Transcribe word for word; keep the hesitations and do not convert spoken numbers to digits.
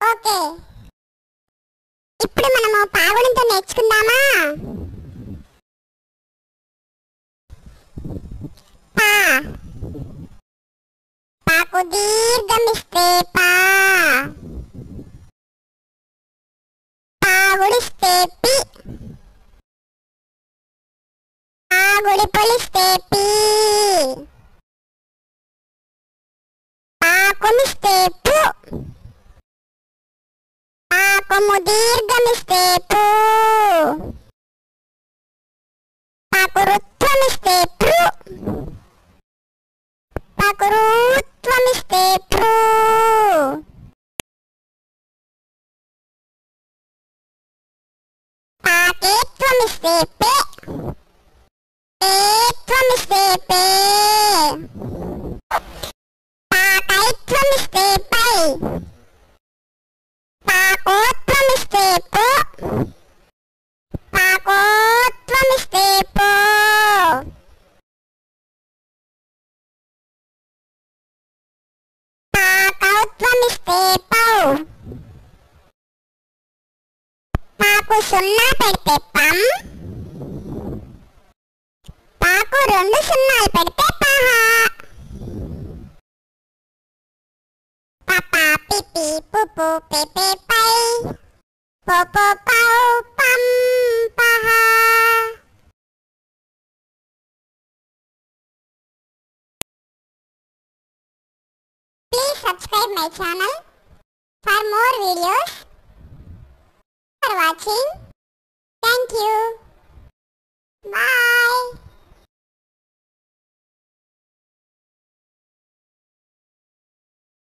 Okay, ఇప్పుడు మనము పాగుణంతో నేర్చుకుందామా? పా పాకు దీర్ఘమిస్తే పా, పాగుడిస్తే పి, పాగుడి పొలిస్తే పి, పాకుమిస్తే పు, పాకుము దీర్ఘమిస్తే పు, పాకు రుత్వమిస్తే ప్రు, పాకు రుత్వమిస్తే ప్రు, పాకేత్వమిస్తే పే, పేత్వమిస్తే పే, పాకైత్వమిస్తే పై, పాకోత్వమిస్తే పో, పాకోత్వమిస్తే పో, పాకౌత్వమిస్తే పౌ, పాకు సున్నా పెడితే పం, పాకు రెండు సున్నాలు పెడితే పహ, పాపా పిపి పుపు పెపే పై, పోపో పౌ పం పహ. Please subscribe my channel for more videos. For watching. Thank you.